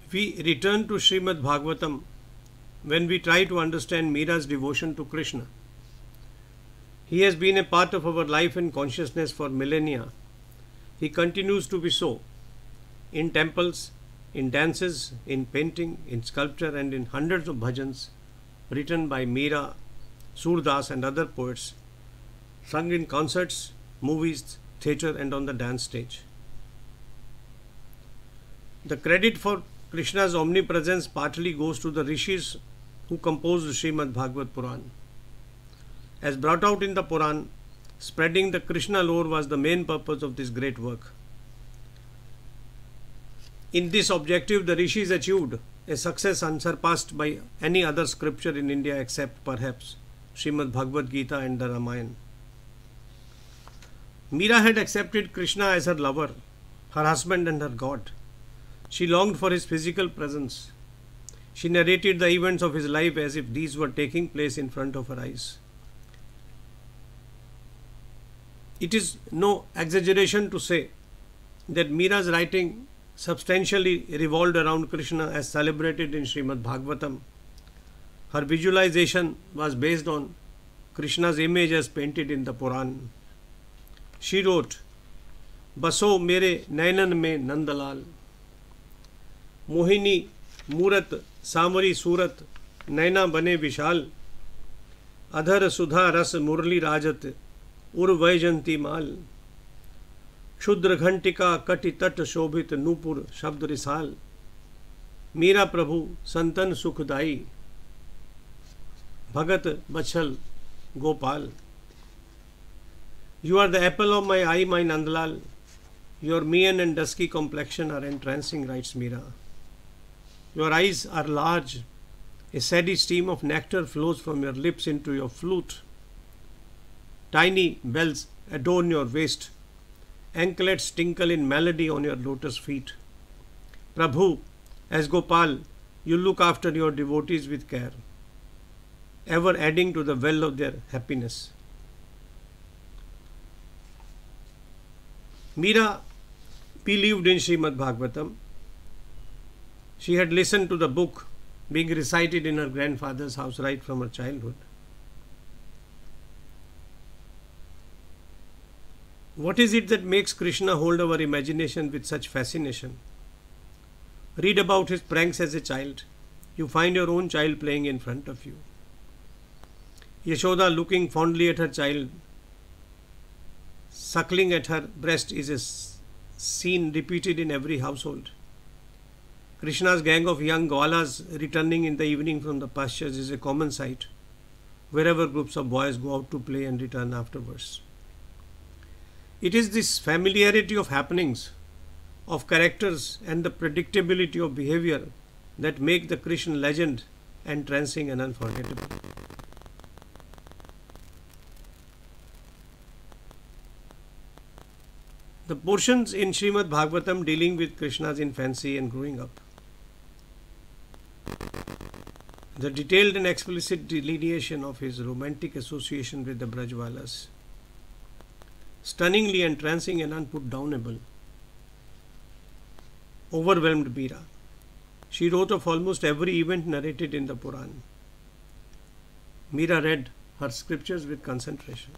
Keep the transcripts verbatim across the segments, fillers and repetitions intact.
We return to Srimad Bhagavatam when we try to understand Meera's devotion to Krishna. He has been a part of our life and consciousness for millennia. He continues to be so in temples, in dances, in painting, in sculpture, and in hundreds of bhajans written by Meera, Surdas and other poets, sung in concerts, movies, theatre and on the dance stage. The credit for Krishna's omnipresence partly goes to the rishis who composed Srimad Bhagavat Puran. As brought out in the Puran, spreading the Krishna lore was the main purpose of this great work. In this objective, the rishis achieved a success unsurpassed by any other scripture in India except perhaps Srimad Bhagavad Gita and the Ramayana. Meera had accepted Krishna as her lover, her husband and her God. She longed for his physical presence. She narrated the events of his life as if these were taking place in front of her eyes. It is no exaggeration to say that Meera's writing substantially revolved around Krishna as celebrated in Srimad Bhagavatam. Her visualization was based on Krishna's image as painted in the Puran. She wrote, "Baso mere nainan mein Nandalal, Mohini मूरत सामरी सूरत नैना बने विशाल अधर सुधा रस मुरली राजत उर वैजंती माल क्षुद्र घंटिका कटि तट शोभित नूपुर शब्द रिसाल मीरा प्रभु संतन सुखदाई भगत बछल Gopal You are the apple of my eye, my Nandalal. Your mien and dusky complexion are entrancing, writes Meera. Your eyes are large. A steady stream of nectar flows from your lips into your flute. Tiny bells adorn your waist. Anklets tinkle in melody on your lotus feet. Prabhu, as Gopal, you look after your devotees with care, ever adding to the well of their happiness. Meera believed in Srimad Bhagavatam. She had listened to the book being recited in her grandfather's house right from her childhood. What is it that makes Krishna hold our imagination with such fascination? Read about his pranks as a child. You find your own child playing in front of you. Yashoda looking fondly at her child, suckling at her breast is a scene repeated in every household. Krishna's gang of young Gwalas returning in the evening from the pastures is a common sight wherever groups of boys go out to play and return afterwards. It is this familiarity of happenings, of characters and the predictability of behavior that make the Krishna legend entrancing and unforgettable. The portions in Srimad Bhagavatam dealing with Krishna's infancy and growing up, the detailed and explicit delineation of his romantic association with the Brajwalas, stunningly entrancing and unputdownable, overwhelmed Meera. She wrote of almost every event narrated in the Puran. Meera read her scriptures with concentration.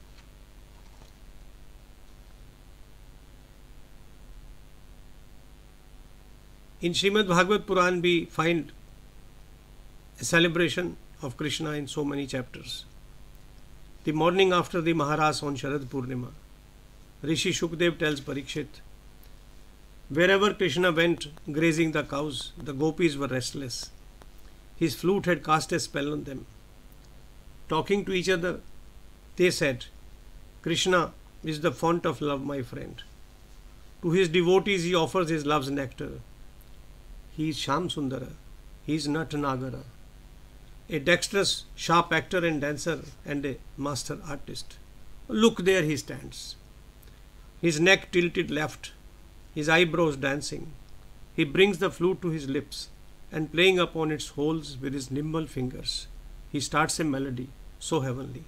In Srimad Bhagavat Puran we find a celebration of Krishna in so many chapters. The morning after the Maharas on Sharad Purnima, Rishi Shukdev tells Parikshit, wherever Krishna went grazing the cows, the gopis were restless. His flute had cast a spell on them. Talking to each other, they said, Krishna is the font of love, my friend. To his devotees he offers his love's nectar. He is Sham Sundara. He is Natanagara, a dexterous, sharp actor and dancer and a master artist. Look, there he stands. His neck tilted left, his eyebrows dancing. He brings the flute to his lips and playing upon its holes with his nimble fingers, he starts a melody so heavenly.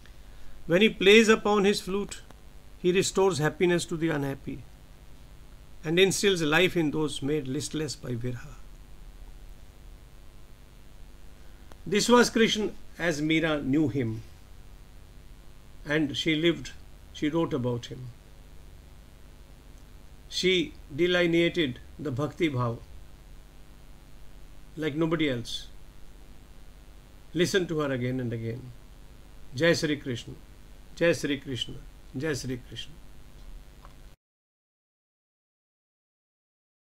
When he plays upon his flute, he restores happiness to the unhappy. and instills life in those made listless by Virha. This was Krishna as Meera knew him, and she lived, she wrote about him. She delineated the Bhakti Bhav like nobody else. Listen to her again and again. Jai Sri Krishna, Jai Sri Krishna, Jai Sri Krishna.